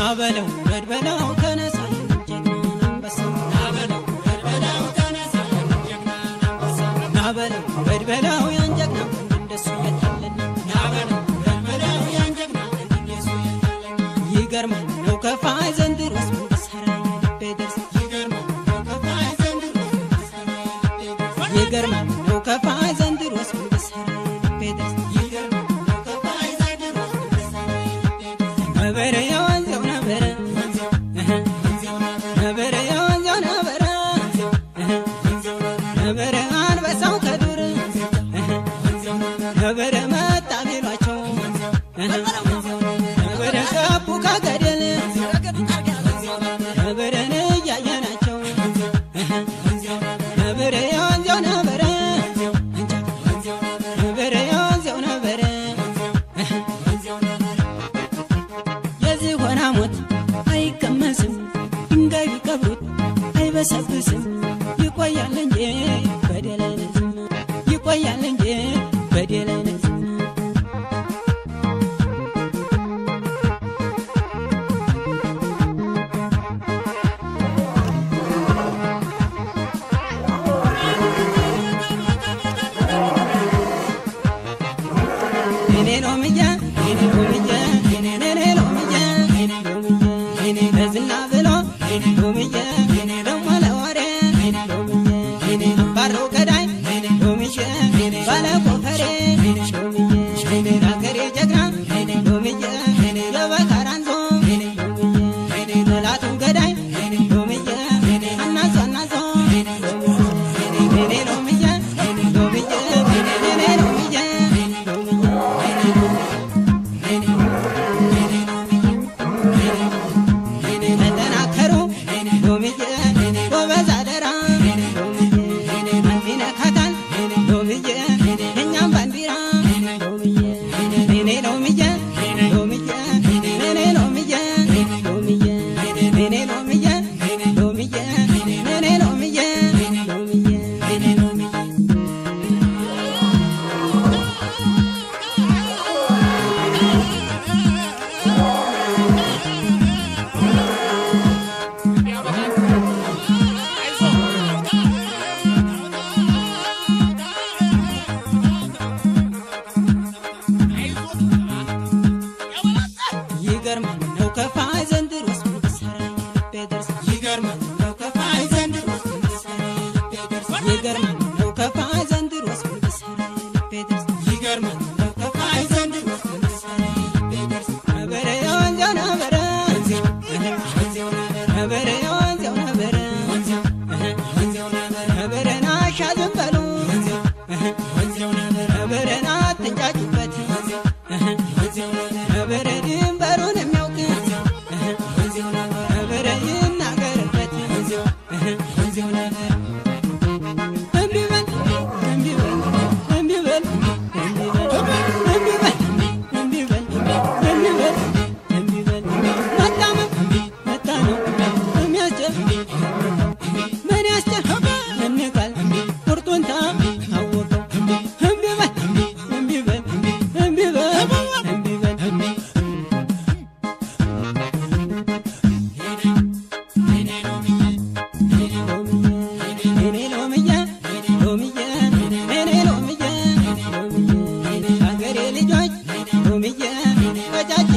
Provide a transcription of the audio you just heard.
ናበለው በድበለው ተነሳ ጀግናን አንበሳ ናበለው በድበለው ተነሳ ጀግናን አንበሳ ናበለው በድበለው ያን ጀግና እንደሱ የታለና ናበለው በድበለው ያን ጀግና እንደሱ የታለና ይገርማል ነው ከፋይ ዘንድሮስ ምን በሰራ ልቤ ደርስ ይገርማል ነው ከፋይ ዘንድሮስ ምን በሰራ ልቤ ደርስ ይገርማል ነው ከፋይ ዘንድሮስ ምን በሰራ ልቤ ደርስ ይገርማል ነው ከፋይ ዘንድሮስ ምን በሰራ ልቤ ደርስ ነበረ ያወንዘው ነበረ ነበረ ያወንዘው ነበረ ነበረ አንበሳው ከዱር ነበረ መጣ ቢሏቸው ነበረ ገቡ ከገደል ነበረን እያየናቸው ነበረ ያወንዘው ነበረ ነበረ ያወንዘው ነበረ የዝሆን ሞት አይቀመስም ድንጋይ ቢቀብሩት አይበሰብስም ይቆያል እንጂ በደል አይነዝም ይቆያል እንጂ በደል አይነዝም ለዝና ብሎ ሎምዬ ደሞ ለወሬ ሎምዬ ባሮ ገዳይ ሎምዬ ባለ ኮፈሬ ሎምዬ ዳገሬ ጀግና ሎምዬ የበካራንዞ ሎምዬ ጠላቱን ገዳይ ሎምዬ አናዞ አናዞ ሎምዬ ሎምዬ ሎምዬ ሎምዬ ይገርማል ነው ከፋይ ዘንድሮስ ምን በሰራ ልቤ ደርስ ይገርማል ነው ከፋይ ዘንድሮስ ምን በሰራ ልቤ ደርስ ይገርማል ነው ከፋይ ዘንድሮስ ምን በሰራ ልቤ ደርስ ይገርማል ነው ከፋይ ዘንድሮስ ምን በሰራ ልቤ ደርስ ነበረ ያወንዘው ነበረ ነበረ ያወንዘው ነበረ ነበረ ናሻ ዝም በሉ ነበረ አትንጫጩበት ነበረ ድንበሩን የሚያውቅ ነበረ ይናገርበት እምቢ በል እምቢ በል እምቢ በል እምቢ በል እምቢ በል እምቢ በል እምቢ በል መጣመም መጣ ነው የሚያስችል ምን ያስችል እንቃል ቁርጡን ታወቀው እምቢ በል እምቢ በል እምቢ በል እምቢ በል ሎምዬ ሀገሬ ልጆች ሎምዬ